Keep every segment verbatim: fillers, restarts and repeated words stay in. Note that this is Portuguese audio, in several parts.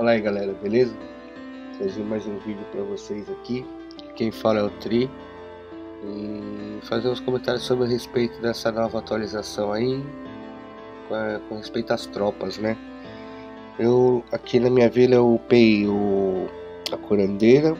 Fala aí galera, beleza? Trazer mais um vídeo para vocês aqui. Quem fala é o Tri. E fazer uns comentários sobre a respeito dessa nova atualização aí, com, com respeito às tropas, né? Eu aqui na minha vila eu upei o, a curandeira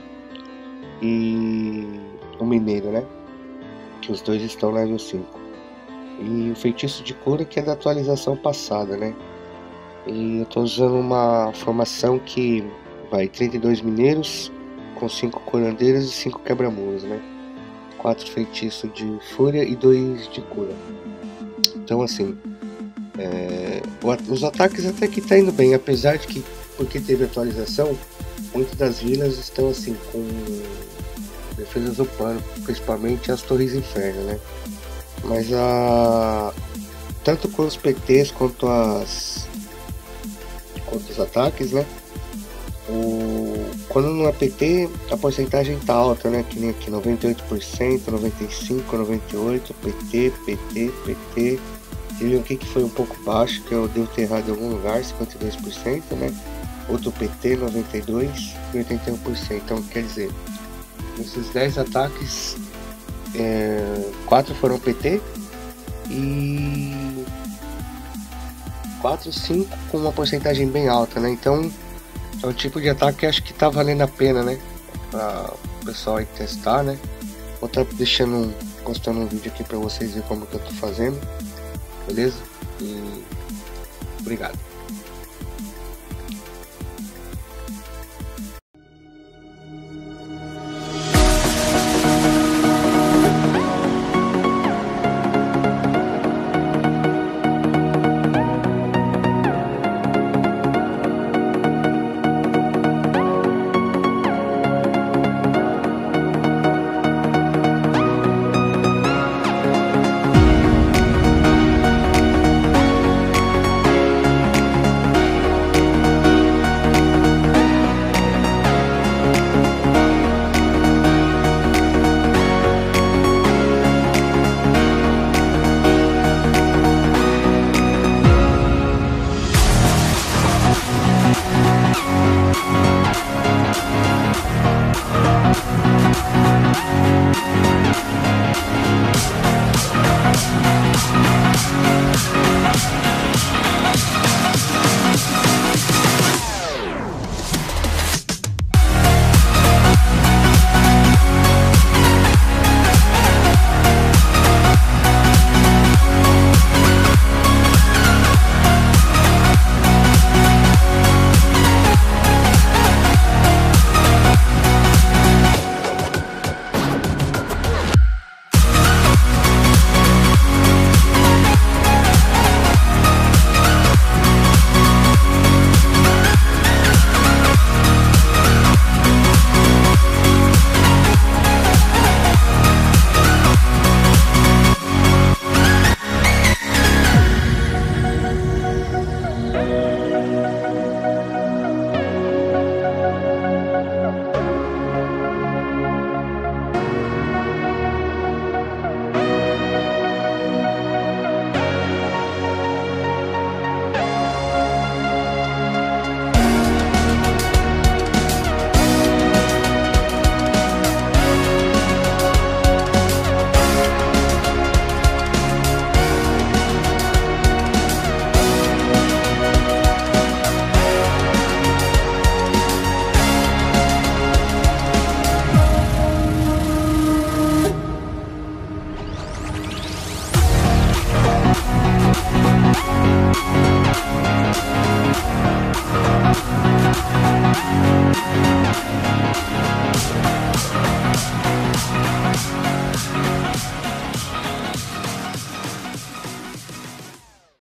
e o mineiro, né? Que os dois estão na nível cinco. E o feitiço de cura que é da atualização passada, né? E eu tô usando uma formação que vai trinta e dois mineiros com cinco curandeiras e cinco quebra-muros, né? quatro feitiços de fúria e dois de cura. Então assim, é, os ataques até que tá indo bem, apesar de que, porque teve atualização, muitas das vilas estão assim com defesas do pano, principalmente as torres inferno, né? Mas a tanto com os P Ts quanto as quanto os ataques, né? O, quando não é P T, a porcentagem tá alta, né? Que nem aqui, noventa e oito por cento, noventa e cinco por cento, noventa e oito por cento, P T, P T, P T. E o que que foi um pouco baixo, que eu devo ter errado em algum lugar, cinquenta e dois por cento, né? Outro P T, noventa e dois por cento e oitenta e um por cento. Então, quer dizer, nesses dez ataques, é, quatro foram P T e quatro, cinco com uma porcentagem bem alta, né? Então é um tipo de ataque que acho que tá valendo a pena, né? Para o pessoal aí testar, né? Vou estar tá deixando um, postando um vídeo aqui para vocês verem como que eu tô fazendo, beleza? E obrigado.